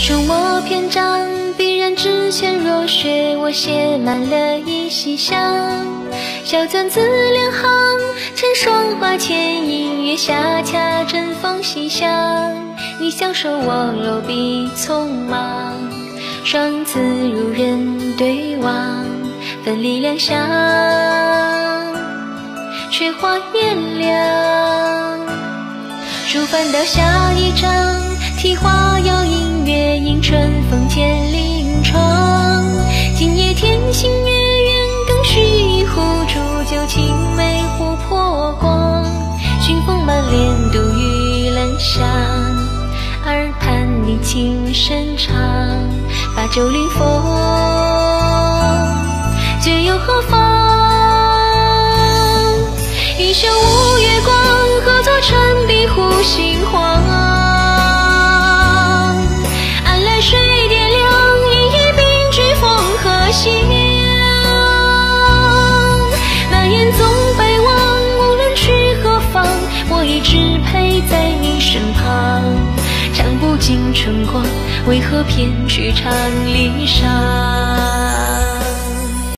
书墨篇章，必然之前若雪，我写满了一袭香。小篆字两行，成双花牵引，月下恰阵风细响。你享受我落笔匆忙，双字如人对望，分离两相，却化炎凉。书翻到下一章，题花摇映月，迎春风添临窗。今夜天星月圆，更续一壶煮酒，青梅琥珀光。熏风满脸，独语冷香，耳畔你轻声唱，把酒临风，绝又何妨？一袖无月光，何作沉笔护心黄？安来水点亮，一夜并举风和香。那眼总北望，无论去何方，我一直陪在你身旁。唱不尽春光，为何偏去长离殇？